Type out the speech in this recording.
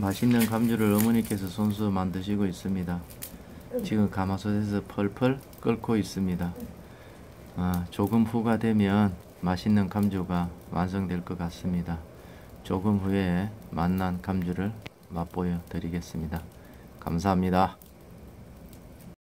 맛있는 감주를 어머니께서 손수 만드시고 있습니다. 지금 가마솥에서 펄펄 끓고 있습니다. 조금 후가 되면 맛있는 감주가 완성될 것 같습니다. 조금 후에 맛난 감주를 맛보여 드리겠습니다. 감사합니다.